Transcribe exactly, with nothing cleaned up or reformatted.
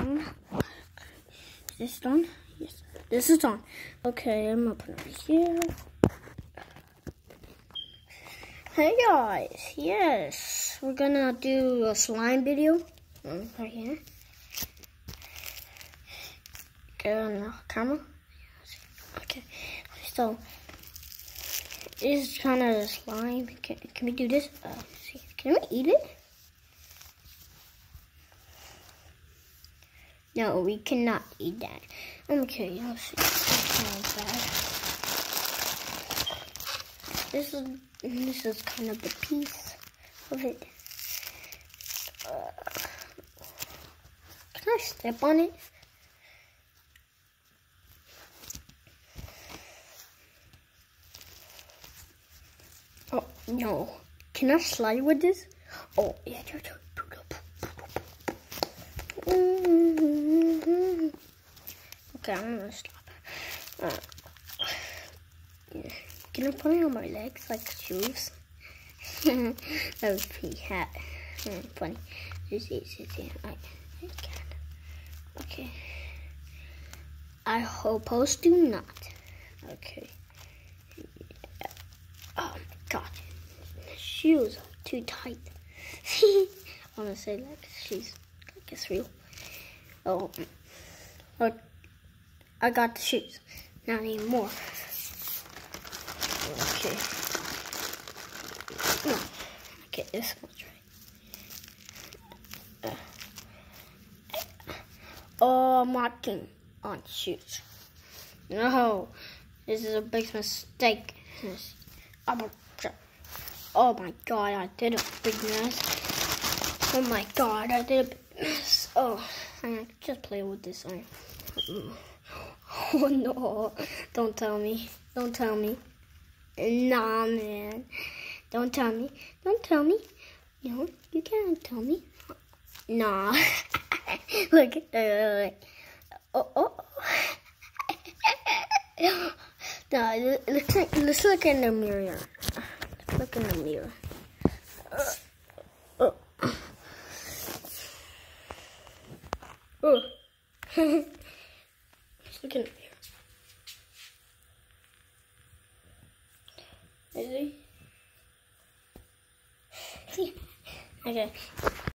on. Is this on? Yes, this is on. Okay, I'm gonna put it over here. Hey guys, yes, we're gonna do a slime video right here. Get on the camera. Okay, so this is kind of slime. Can, can we do this? Uh, see, can we eat it? No, we cannot eat that. Okay, let's see. That's not bad. This is this is kind of the piece of it. Uh, can I step on it? Oh no! Can I slide with this? Oh yeah. Okay, I'm gonna stop. Uh, yeah. Can I put it on my legs like shoes? That would be hat. Hmm, funny. This is it. I, I can. Okay. I suppose do not. Okay. Yeah. Oh my god. The shoes are too tight. I wanna say like she's like it's real. Oh. Oh. I got the shoes. Not anymore. Okay. No. Okay, this one's right. Uh. Oh, I'm walking on shoes. No. This is a big mistake. Oh my god, I did a big mess. Oh my god, I did a big mess. Oh, I just play with this iron. Oh no, don't tell me, don't tell me. Nah, man, don't tell me, don't tell me. You know, you can't tell me. Nah, look, uh, oh, oh. No, let's, let's look in the mirror. Let's look in the mirror. Uh, oh. Oh. Let's look in the mirror. Is he? Okay.